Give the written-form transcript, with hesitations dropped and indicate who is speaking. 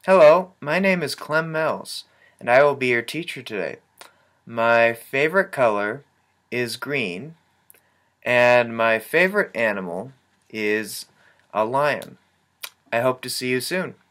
Speaker 1: Hello, my name is Clem Mels, and I will be your teacher today. My favorite color is green, and my favorite animal is a lion. I hope to see you soon.